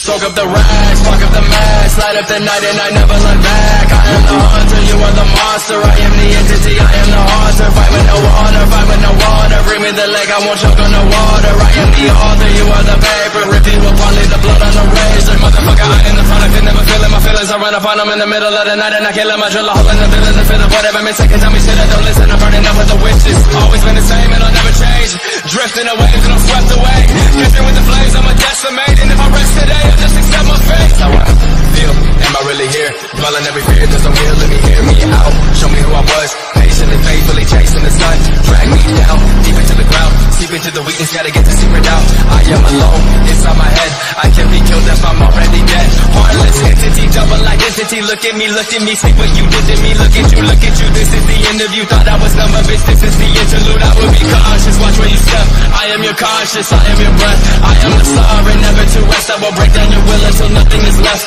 Soak up the rags, fuck up the mask, light up the night and I never look back. I am the hunter, you are the monster. I am the entity, I am the haunter. Fight with no water, fight with no water. Bring me the leg, I won't choke on the water. I am the author, you are the paper. Rip you apart, leave the blood on the razor. Motherfucker, I in the front, I can never feel it. My feelings, I run up on them in the middle of the night and I kill them. I drill a hole in the villain and feel it. Whatever may take, tell me shit, I don't listen. I'm burning up with the witches. Always been the same and I'll never change. Drifting away till I'm swept away. Catching with the flames, I'm a decimate. And if I rest today, I just accept my fate. How I feel, am I really here? Dwelling every fear, there's no real, let me hear me out. Show me who I was, patiently, faithfully chasing the sun. Drag me down, deep into the ground. Seep into the weakness, gotta get the secret out. I am alone, inside my head. I can be killed if I'm already dead. Heartless entity, double identity. Look at me, see what you did to me. Look at you, this is the end of you. Thought I was numb, but bitch, this is the interlude. I will be cautious, watch where you step. I am your conscience, I am your breath. I am the star and never to rest. I will break down your will until nothing is left.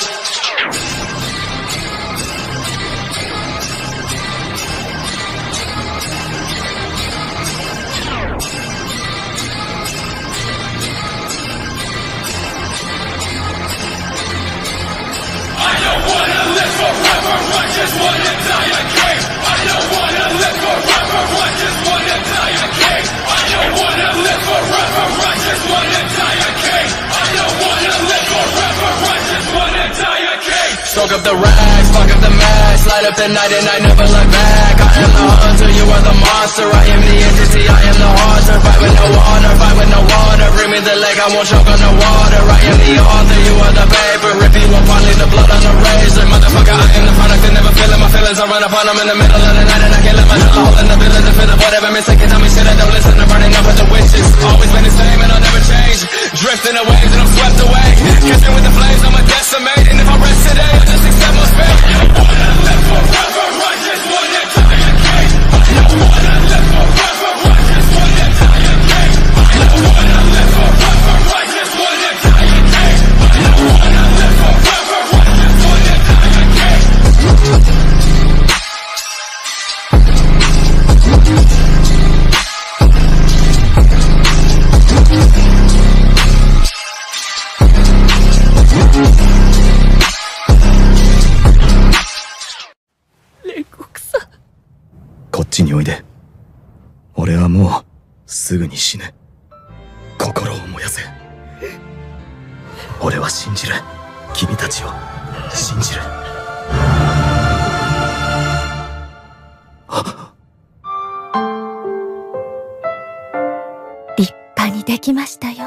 I don't wanna live forever, I just wanna die a king. I don't wanna live forever, I just wanna die a king. I don't wanna live forever, I just wanna die a king. I don't wanna live forever, I just wanna die a king. Soak up the rags, fuck up the mask, light up the night and I never look back. I am the hunter, you are the monster. I am the entity, I am the haunter. Fight with no water, fight with no water. Bring me the leg, I won't choke on the water. I am the author, you are the paper. Rip you apart, leave the blood on the razor. Motherfucker, I am the product, I never feel it. My feelings, I run up on them in the middle of the night and I can't let my drill a hole in the villain to feel it. Whatever mistake, tell me shit, I don't listen. I'm burning up with the witches. Always been the same and I'll never change. Drifting away till I'm swept away. Catching with the flames, I'm a decimate. And if I rest today, I just accept my fate. I don't wanna live forever, I just wanna die a king. I don't wanna live forever, I just wanna die a king. I don't wanna live forever, I just wanna die a king. I don't wanna live forever, I just wanna die a king. Rengokuさん、こっちにおいで。俺はもうすぐに死ぬ。心を燃やせ。俺は信じる。君たちを信じる。 立派にできましたよ。